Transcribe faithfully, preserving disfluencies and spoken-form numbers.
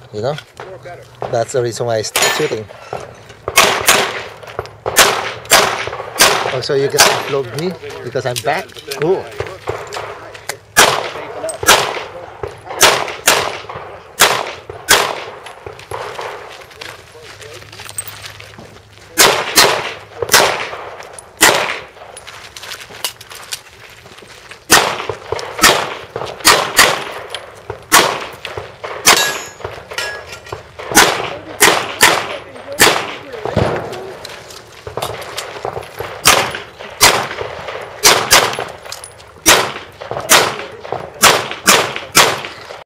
You know? That's the reason why I start shooting. Also, you can upload me because I'm back. Cool.